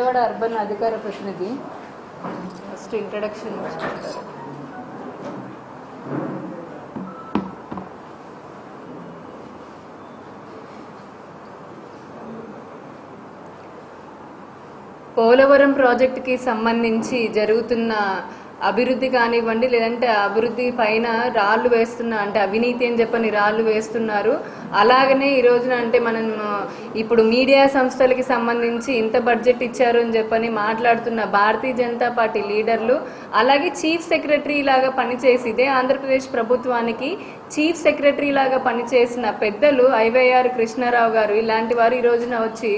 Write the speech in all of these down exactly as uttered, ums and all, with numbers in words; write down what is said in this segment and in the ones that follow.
Vijayawada urban అధికార ప్రతినిధి. First introduction ఇచ్చుకుంటారు. Polavaram ప్రాజెక్టుకి సంబంధించి జరుగుతున్న అభివృద్ధి కానివ్వండి, లేదంటే అభివృద్ధి పైన రాళ్ళు వేస్తున్న అంటే అవినీతి అని చెప్పని రాళ్ళు వేస్తున్నారు. అలాగనే ఈ రోజున అంటే మనం ఇప్పుడు మీడియా సంస్థలకి సంబంధించి ఇంత బడ్జెట్ ఇచ్చారు అని చెప్పని మాట్లాడుతున్న భారతీయ జనతా పార్టీ లీడర్లు, అలాగే చీఫ్ సెక్రటరీ లాగా పనిచేసి ఇదే ఆంధ్రప్రదేశ్ ప్రభుత్వానికి చీఫ్ సెక్రటరీ లాగా పనిచేసిన పెద్దలు ఐవైఆర్ కృష్ణారావు గారు ఇలాంటి వారు ఈ రోజున వచ్చి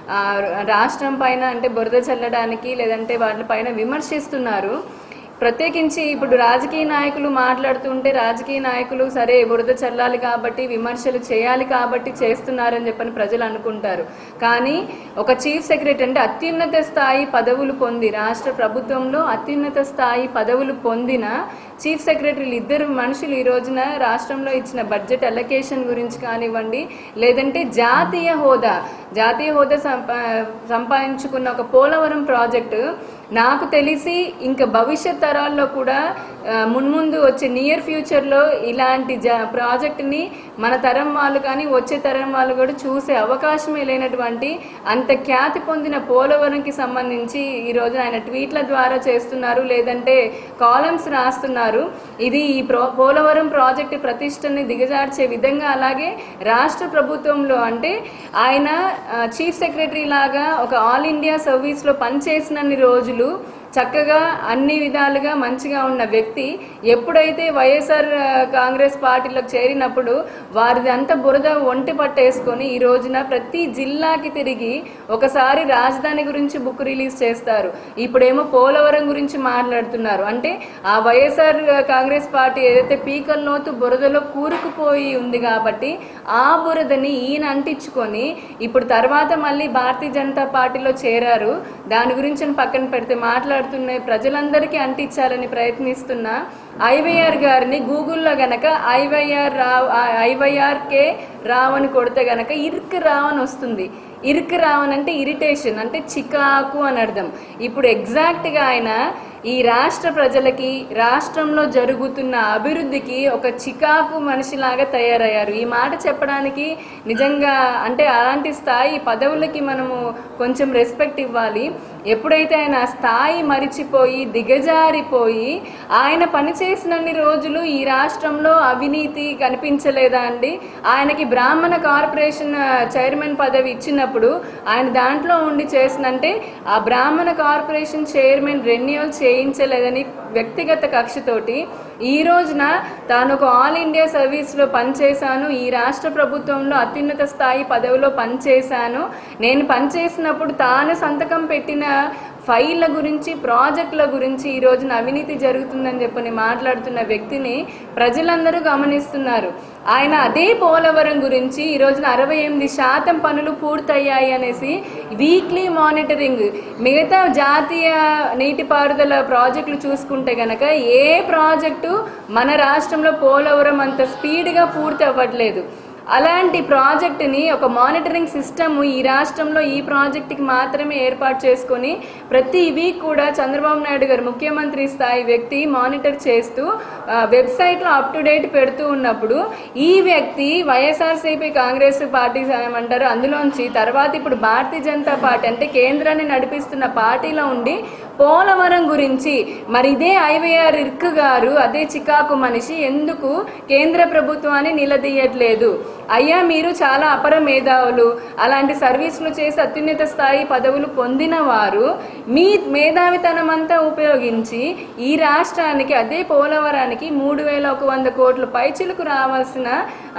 రాష్ట్రం పైన అంటే బురద చల్లడానికి లేదంటే వాటి పైన విమర్శిస్తున్నారు. ప్రత్యేకించి ఇప్పుడు రాజకీయ నాయకులు మాట్లాడుతుంటే రాజకీయ నాయకులు సరే బురద చల్లాలి కాబట్టి విమర్శలు చేయాలి కాబట్టి చేస్తున్నారని చెప్పని ప్రజలు అనుకుంటారు. కానీ ఒక చీఫ్ సెక్రటరీ అంటే అత్యున్నత స్థాయి పదవులు పొంది రాష్ట్ర ప్రభుత్వంలో అత్యున్నత స్థాయి పదవులు పొందిన చీఫ్ సెక్రటరీలు ఇద్దరు మనుషులు ఈ రోజున రాష్ట్రంలో ఇచ్చిన బడ్జెట్ అలొకేషన్ గురించి కానివ్వండి, లేదంటే జాతీయ హోదా జాతీయ హోదా సంపా సంపాదించుకున్న ఒక పోలవరం ప్రాజెక్టు నాకు తెలిసి ఇంకా భవిష్యత్ తరాల్లో కూడా మున్ముందు వచ్చే నియర్ ఫ్యూచర్లో ఇలాంటి జా ప్రాజెక్టుని మన తరం వాళ్ళు కానీ వచ్చే తరం వాళ్ళు కూడా చూసే అవకాశమే లేనటువంటి అంత ఖ్యాతి పొందిన పోలవరంకి సంబంధించి ఈరోజు ఆయన ట్వీట్ల ద్వారా చేస్తున్నారు, లేదంటే కాలమ్స్ రాస్తున్నారు. ఇది ఈ ప్రో పోలవరం ప్రాజెక్టు ప్రతిష్టని దిగజార్చే విధంగా, అలాగే రాష్ట్ర ప్రభుత్వంలో అంటే ఆయన చీఫ్ సెక్రటరీ లాగా ఒక ఆల్ ఇండియా సర్వీస్లో పనిచేసినన్ని రోజులు చక్కగా అన్ని విధాలుగా మంచిగా ఉన్న వ్యక్తి ఎప్పుడైతే వైఎస్ఆర్ కాంగ్రెస్ పార్టీలోకి చేరినప్పుడు వారిది అంతా బురద ఒంటి పట్టేసుకొని ఈ రోజున ప్రతి జిల్లాకి తిరిగి ఒకసారి రాజధాని గురించి బుక్ రిలీజ్ చేస్తారు. ఇప్పుడేమో పోలవరం గురించి మాట్లాడుతున్నారు. అంటే ఆ వైఎస్ఆర్ కాంగ్రెస్ పార్టీ ఏదైతే పీకల్లోతు బురదలో కూరుకుపోయి ఉంది కాబట్టి ఆ బురదని ఈయన అంటించుకొని ఇప్పుడు తర్వాత మళ్ళీ భారతీయ జనతా పార్టీలో చేరారు. దాని గురించి పక్కన పెడితే మాట్లాడుతున్న ప్రజలందరికీ అంటించాలని ప్రయత్నిస్తున్న ఐవైఆర్ గారిని గూగుల్లో గనక IYR Rao IYR K Rao అని కొడితే గనక ఇర్క్ రావ్ అని వస్తుంది. ఇర్క్ రావన్ అంటే ఇరిటేషన్ అంటే చికాకు అని అర్థం. ఇప్పుడు ఎగ్జాక్ట్గా ఆయన ఈ రాష్ట్ర ప్రజలకి రాష్ట్రంలో జరుగుతున్న అభివృద్ధికి ఒక చికాకు మనిషిలాగా తయారయ్యారు. ఈ మాట చెప్పడానికి నిజంగా అంటే అలాంటి స్థాయి పదవులకి మనము కొంచెం రెస్పెక్ట్ ఇవ్వాలి. ఎప్పుడైతే ఆయన స్థాయి మరిచిపోయి దిగజారిపోయి ఆయన పనిచేసినన్ని రోజులు ఈ రాష్ట్రంలో అవినీతి కనిపించలేదా అండి? ఆయనకి బ్రాహ్మణ కార్పొరేషన్ చైర్మన్ పదవి ఇచ్చినప్పుడు ఆయన దాంట్లో ఉండి చేసినంటే ఆ బ్రాహ్మణ కార్పొరేషన్ చైర్మన్ రెన్యువల్ చేయించలేదని వ్యక్తిగత కక్షతోటి ఈ రోజున తాను ఒక ఆల్ ఇండియా సర్వీస్లో పనిచేశాను, ఈ రాష్ట్ర ప్రభుత్వంలో అత్యున్నత స్థాయి పదవిలో పనిచేశాను, నేను పనిచేసినప్పుడు తాను సంతకం పెట్టిన ఫైళ్ళ గురించి ప్రాజెక్టుల గురించి ఈ రోజున అవినీతి జరుగుతుందని చెప్పని మాట్లాడుతున్న వ్యక్తిని ప్రజలందరూ గమనిస్తున్నారు. ఆయన అదే పోలవరం గురించి ఈ రోజున అరవై ఎనిమిది శాతం పనులు పూర్తయ్యాయి అనేసి వీక్లీ మానిటరింగ్ మిగతా జాతీయ నీటిపారుదల ప్రాజెక్టులు చూసుకుంటే గనక ఏ ప్రాజెక్టు మన రాష్ట్రంలో పోలవరం అంత స్పీడ్గా పూర్తి అవ్వట్లేదు. అలాంటి ప్రాజెక్టుని ఒక మానిటరింగ్ సిస్టమ్ ఈ రాష్ట్రంలో ఈ ప్రాజెక్టుకి మాత్రమే ఏర్పాటు చేసుకొని ప్రతి వీక్ కూడా చంద్రబాబు నాయుడు గారు ముఖ్యమంత్రి స్థాయి వ్యక్తి మానిటర్ చేస్తూ వెబ్సైట్లో అప్ టు డేట్ పెడుతూ ఉన్నప్పుడు ఈ వ్యక్తి వైఎస్ఆర్సీపీ కాంగ్రెస్ పార్టీ అంటారు అందులోంచి తర్వాత ఇప్పుడు భారతీయ జనతా పార్టీ అంటే కేంద్రాన్ని నడిపిస్తున్న పార్టీలో ఉండి పోలవరం గురించి మరి ఇదే ఐవైఆర్ ఇర్క్ గారు అదే చికాకు మనిషి ఎందుకు కేంద్ర ప్రభుత్వాన్ని నిలదీయట్లేదు? అయ్యా మీరు చాలా అపర మేధావులు, అలాంటి సర్వీసులు చేసి అత్యున్నత స్థాయి పదవులు పొందిన వారు మీ మేధావితనం అంతా ఉపయోగించి ఈ రాష్ట్రానికి అదే పోలవరానికి మూడు వేల ఒక వంద కోట్ల పైచిలకు రావాల్సిన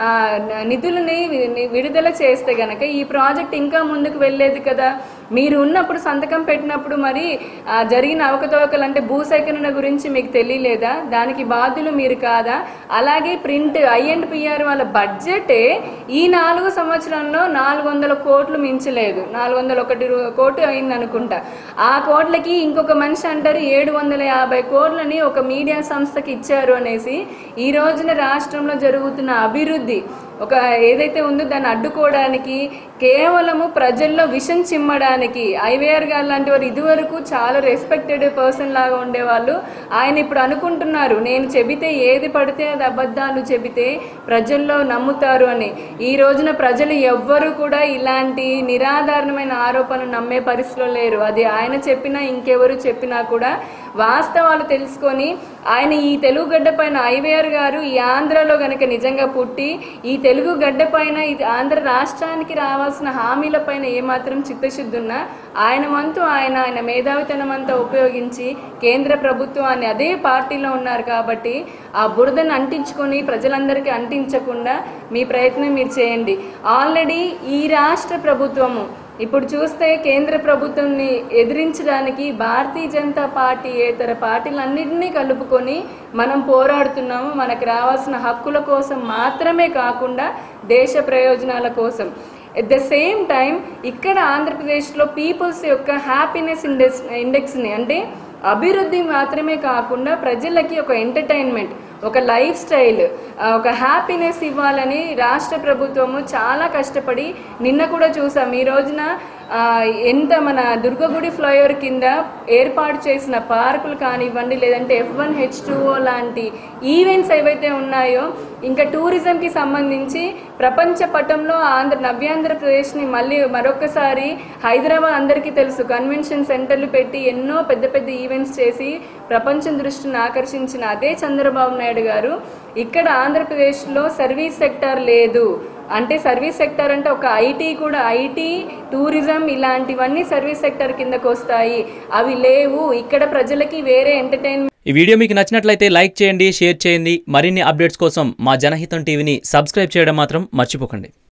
నిధులని విడుదల చేస్తే గనక ఈ ప్రాజెక్ట్ ఇంకా ముందుకు వెళ్ళేది కదా. మీరు ఉన్నప్పుడు సంతకం పెట్టినప్పుడు మరి జరిగిన అవకతవకలు అంటే భూసేకరణ గురించి మీకు తెలియలేదా? దానికి బాధ్యులు మీరు కాదా? అలాగే ప్రింట్ ఐ అండ్ పిఆర్ వాళ్ళ బడ్జెటే ఈ నాలుగు సంవత్సరంలో నాలుగు వందల కోట్లు మించలేదు, నాలుగు వందల ఒకటి కోట్లు అయింది అనుకుంటా. ఆ కోట్లకి ఇంకొక మనిషి అంటారు ఏడు వందల యాభై కోట్లని ఒక మీడియా సంస్థకి ఇచ్చారు అనేసి ఈ రోజున రాష్ట్రంలో జరుగుతున్న అభివృద్ధి ఒక ఏదైతే ఉందో దాన్ని అడ్డుకోవడానికి, కేవలము ప్రజల్లో విషం చిమ్మడానికి ఐవీఆర్ గారు లాంటి వారు ఇదివరకు చాలా రెస్పెక్టెడ్ పర్సన్ లాగా ఉండేవాళ్ళు. ఆయన ఇప్పుడు అనుకుంటున్నారు నేను చెబితే ఏది పడితే అది అబద్ధాలు చెబితే ప్రజల్లో నమ్ముతారు అని. ఈ రోజున ప్రజలు ఎవ్వరూ కూడా ఇలాంటి నిరాధారణమైన ఆరోపణలు నమ్మే పరిస్థితిలో లేరు. అది ఆయన చెప్పినా ఇంకెవరు చెప్పినా కూడా వాస్తవాలు తెలుసుకొని ఆయన ఈ తెలుగు గడ్డ పైన ఐవీఆర్ గారు ఈ ఆంధ్రలో గనక నిజంగా పుట్టి ఈ తెలుగు గడ్డ పైన ఇది ఆంధ్ర రాష్ట్రానికి రావాల్సిన హామీల పైన ఏమాత్రం చిత్తశుద్ధి ఉన్నా ఆయన వంతు ఆయన ఆయన మేధావితనం అంతా ఉపయోగించి కేంద్ర ప్రభుత్వాన్ని, అదే పార్టీలో ఉన్నారు కాబట్టి ఆ బురదను అంటించుకొని ప్రజలందరికీ అంటించకుండా మీ ప్రయత్నం మీరు చేయండి. ఆల్రెడీ ఈ రాష్ట్ర ప్రభుత్వము ఇప్పుడు చూస్తే కేంద్ర ప్రభుత్వాన్ని ఎదిరించడానికి భారతీయ జనతా పార్టీ ఏతర పార్టీలన్నింటినీ కలుపుకొని మనం పోరాడుతున్నాము. మనకు రావాల్సిన హక్కుల కోసం మాత్రమే కాకుండా దేశ ప్రయోజనాల కోసం. ఎట్ ద సేమ్ టైం ఇక్కడ ఆంధ్రప్రదేశ్లో పీపుల్స్ యొక్క హ్యాపీనెస్ ఇండెక్స్ ఇండెక్స్ని అంటే అభివృద్ధి మాత్రమే కాకుండా ప్రజలకి ఒక ఎంటర్టైన్మెంట్, ఒక లైఫ్ స్టైల్, ఒక హ్యాపీనెస్ ఇవ్వాలని రాష్ట్ర ప్రభుత్వము చాలా కష్టపడి నిన్న కూడా చూసాం. ఈ రోజున ఎంత మన దుర్గగుడి ఫ్లైఓవర్ కింద ఏర్పాటు చేసిన పార్కులు కానివ్వండి, లేదంటే F one H two O లాంటి ఈవెంట్స్ ఏవైతే ఉన్నాయో, ఇంకా టూరిజంకి సంబంధించి ప్రపంచ పటంలో ఆంధ్ర నవ్యాంధ్రప్రదేశ్ని మళ్ళీ మరొకసారి హైదరాబాద్ అందరికీ తెలుసు కన్వెన్షన్ సెంటర్లు పెట్టి ఎన్నో పెద్ద పెద్ద ఈవెంట్స్ చేసి ప్రపంచం దృష్టిని ఆకర్షించిన అదే చంద్రబాబు నాయుడు గారు ఇక్కడ ఆంధ్రప్రదేశ్లో సర్వీస్ సెక్టార్ లేదు అంటే, సర్వీస్ సెక్టర్ అంటే ఒక ఐటీ కూడా, ఐటీ టూరిజం ఇలాంటివన్నీ సర్వీస్ సెక్టర్ కిందకు వస్తాయి, అవి లేవు. ఇక్కడ ప్రజలకి వేరే ఎంటర్టైన్మెంట్. ఈ వీడియో మీకు నచ్చినట్లయితే లైక్ చేయండి, షేర్ చేయండి. మరిన్ని అప్డేట్స్ కోసం మా జనహితం టీవీని సబ్స్క్రైబ్ చేయడం మాత్రం మర్చిపోకండి.